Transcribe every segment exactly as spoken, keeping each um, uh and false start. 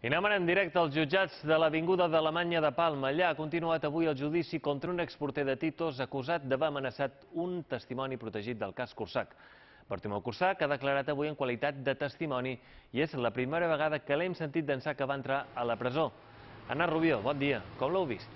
I anem en directe als jutjats de l'Avinguda d'Alemanya de Palma. Allà ha continuat avui el judici contra un exporter de Titos acusat d'haver amenaçat un testimoni protegit del cas Cursac. Bartomeu Cursac ha declarat avui en qualitat de testimoni i és la primera vegada que l'hem sentit d'ençà que va entrar a la presó. Anna Rubió, bon dia. Com l'heu vist?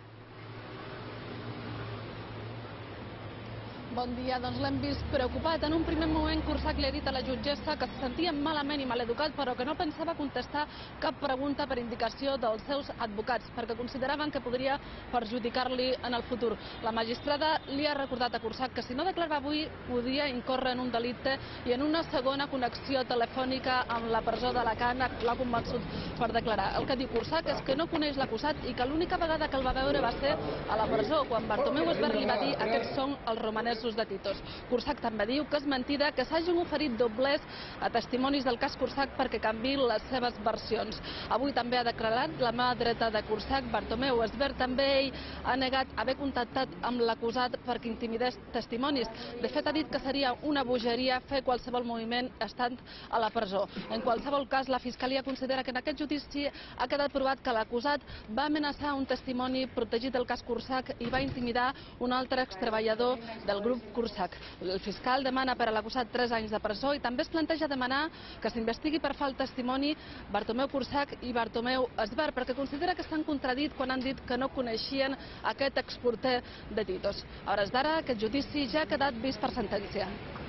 Bon dia, doncs l'hem vist preocupat. En un primer moment, Cursac li ha dit a la jutgessa que se sentia malament i maleducat, però que no pensava contestar cap pregunta per indicació dels seus advocats, perquè consideraven que podria perjudicar-li en el futur. La magistrada li ha recordat a Cursac que si no declarava avui podia incórrer en un delicte i en una segona connexió telefònica amb la presó d'Alacant l'ha convençut per declarar. El que diu Cursac és que no coneix l'acusat i que l'única vegada que el va veure va ser a la presó, quan Bartomeu Esbert li va dir aquests són els romanesos de Titos. Cursac també diu que és mentida que s'hagin oferit doblers a testimonis del cas Cursac perquè canviïn les seves versions. Avui també ha declarat la mà dreta de Cursac, Bartomeu Esbert. També ell ha negat haver contactat amb l'acusat perquè intimidés testimonis. De fet, ha dit que seria una bogeria fer qualsevol moviment estant a la presó. En qualsevol cas, la Fiscalia considera que en aquest judici ha quedat provat que l'acusat va amenaçar un testimoni protegit del cas Cursac i va intimidar un altre extreballador del grup Cursac. El fiscal demana per a l'acusat tres anys de presó i també es planteja demanar que s'investigui per falta de testimoni Bartomeu Cursac i Bartomeu Esbert, perquè considera que s'han contradit quan han dit que no coneixien aquest exporter de Titos. A hores d'ara, aquest judici ja ha quedat vist per sentència.